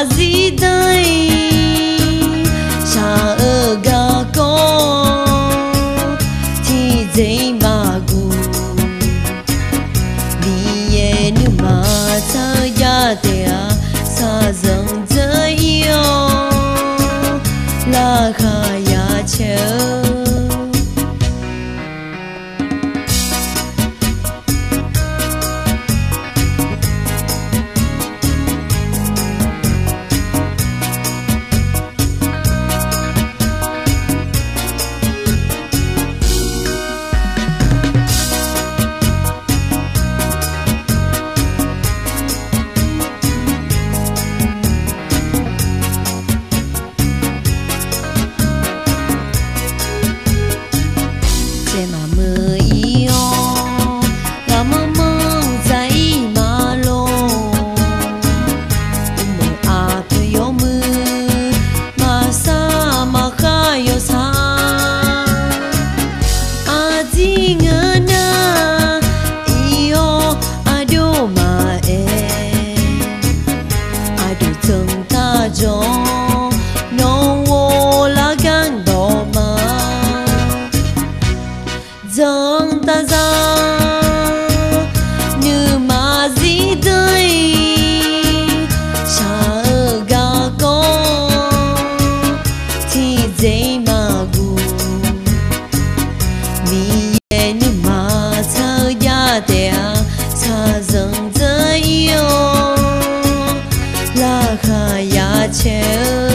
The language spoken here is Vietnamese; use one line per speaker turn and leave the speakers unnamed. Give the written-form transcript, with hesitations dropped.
mà gì đây xa ở gà con thì dây mà gu vì ye nu mà sa ya te sa dâng dây yêu là kha ya chờ dâng ta ra như mà gì đây xa ở gà con thì dây mà gu vì ye như mà thơ ya te xa dâng dây yêu là kha ya che